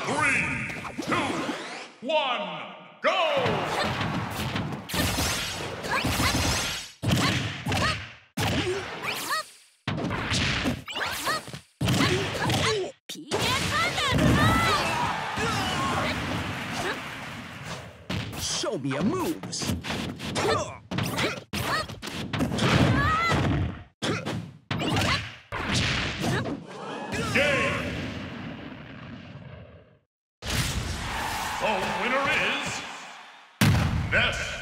3, 2, 1, go! Show me your moves. Game! The winner is Ness.